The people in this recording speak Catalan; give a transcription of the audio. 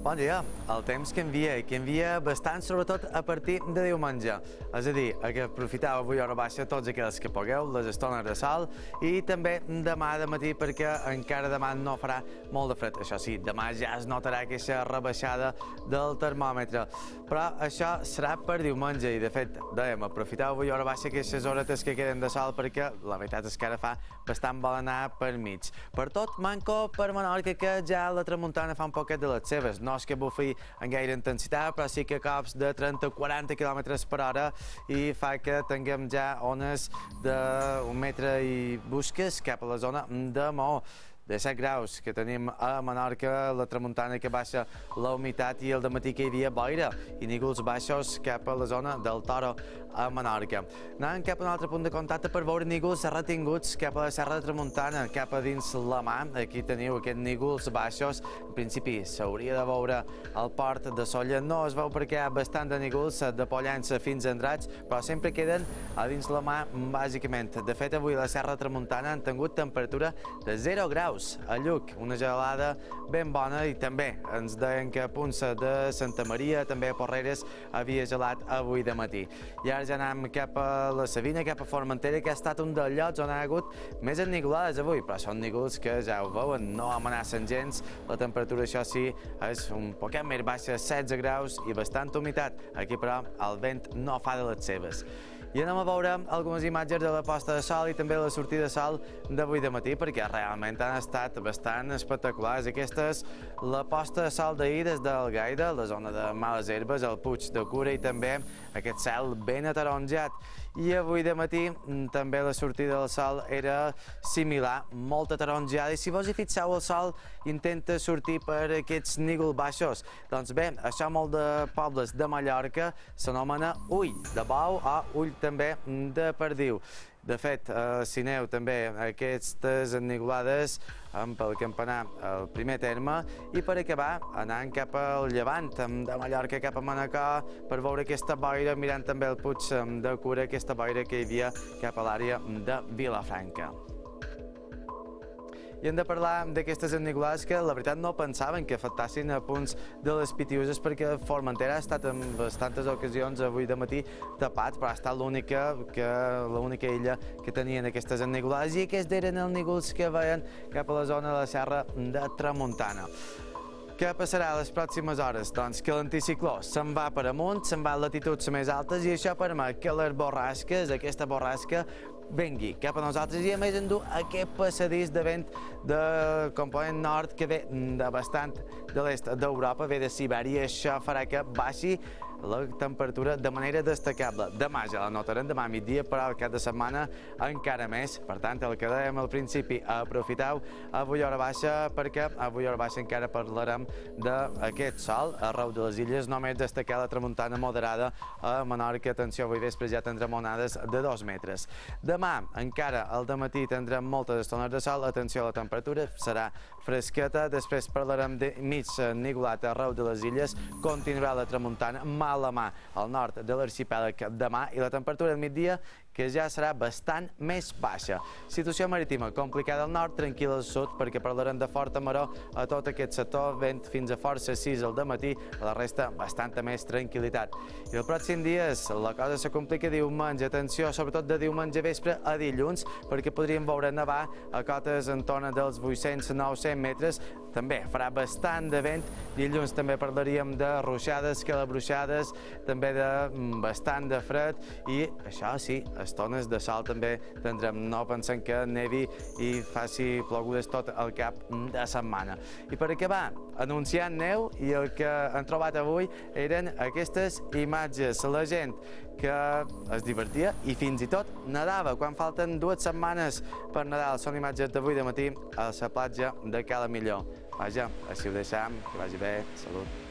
Bon dia. El temps canvia i canvia bastant, sobretot a partir de diumenge. És a dir, que aprofiteu avui hora baixa tots aquells que pugueu, les estones de sol, i també demà de matí perquè encara demà no farà molt de fred. Això sí, demà ja es notarà aquesta rebaixada del termòmetre. Però això serà per diumenge i, de fet, dèiem, aprofiteu avui hora baixa aquestes horetes que queden de sol perquè la veritat és que ara fa bastant vol anar per mig. Per tot, manco per Menorca, que ja la tramuntana fa un poquet de les seves. No és que bufi en gaire intensitat, però sí que cops de 30-40 km per hora i fa que tinguem ja ones d'un metre i busques cap a la zona de Maó. De 7 graus que tenim a Menorca, la tramuntana que baixa la humitat i el dematí que hi havia boira i nígols baixos cap a la zona del Toro a Menorca. Anant cap a un altre punt de contacte per veure nígols retinguts cap a la Serra de Tramuntana, cap a dins la mà. Aquí teniu aquests nígols baixos. En principi s'hauria de veure al port de Sóller. No es veu perquè hi ha bastant de nígols de Pollença fins a Andratx, però sempre queden a dins la mà, bàsicament. De fet, avui a la Serra de Tramuntana han tingut temperatura de 0 graus. A Lluc, una gelada ben bona, i també ens deien que a Punça de Santa Maria, també a Porreres, havia gelat avui de matí. I ara ja anem cap a la Savina, cap a Formentera, que ha estat un dels llocs on ha hagut més ennigolades avui, però són nígols que ja ho veuen, no amenacen gens. La temperatura, això sí, és un poquet més baixa, 16 graus i bastant humitat. Aquí, però, el vent no fa de les seves. I anem a veure algunes imatges de la posta de sol i també la sortida de sol d'avui de matí, perquè realment han estat bastant espectaculars. Aquesta és la posta de sol d'ahir des del Gaida, la zona de Males Herbes, el Puig de Cura, i també aquest cel ben ataronjat. I avui de matí també la sortida del sol era similar, molt ataronjada, i si vos hi fixeu, el sol intenta sortir per aquests nígols baixos. Doncs bé, això molt de pobles de Mallorca s'anomena ull de bou o ull també de perdiu. De fet, si aneu també aquestes ennigolades pel campanar al primer terme, i per acabar anant cap al llevant de Mallorca, cap a Manacor, per veure aquesta boira, mirant també el Puig de Cura, aquesta boira que hi havia cap a l'àrea de Vilafranca. I hem de parlar d'aquestes ennigolades que la veritat no pensaven que afectassin a punts de les Pitiuses, perquè Formentera ha estat en bastantes ocasions avui de matí tapat, però ha estat l'única illa que tenien aquestes ennigolades, i aquests eren els nígols que veien cap a la zona de la Serra de Tramuntana. Què passarà a les pròximes hores? Doncs que l'anticicló se'n va per amunt, se'n va a latituds més altes, i això permet que les borrasques, aquesta borrasca, vengui cap a nosaltres, i a més endur aquest passadís de vent de component nord que ve de bastant de l'est d'Europa, ve de Sibèria, i això farà que baixi la temperatura de manera destacable. Demà ja la notarem, demà a migdia, però al cap de setmana encara més. Per tant, el que dèiem al principi, aprofiteu avui hora baixa, perquè avui hora baixa encara parlarem d'aquest sol arreu de les illes. Només destacar la tramuntana moderada a Menorca. Atenció, avui vespre ja tindrem onades de 2 metres. Demà, encara al dematí, tindrem moltes estones de sol. Atenció a la temperatura, serà fresqueta. Després parlarem de mig ennigolat arreu de les illes. Continuarà la tramuntana mà a la mà al nord de l'arxipèlag demà, i la temperatura al migdia que ja serà bastant més baixa. Situació marítima complicada al nord, tranquil·la al sud, perquè parlarem de forta maró a tot aquest sector, vent fins a força 6 al dematí, a la resta bastanta més tranquil·litat. I el pròxim dies la cosa se complica diumenge, atenció, sobretot de diumenge vespre a dilluns, perquè podríem veure nevar a cotes en torn dels 800-900 metres, també farà bastant de vent. Dilluns també parlaríem de ruixades, calabruixades, també de bastant de fred, i això sí, estones de sol també tindrem. No pensem que nevi i faci plogudes tot el cap de setmana. I per acabar, anunciant neu, i el que han trobat avui eren aquestes imatges. La gent que es divertia i fins i tot nedava quan falten 2 setmanes per Nadal. Són imatges d'avui de matí a la platja de Cala Millor. Vaja, així ho deixam, que vagi bé, salut.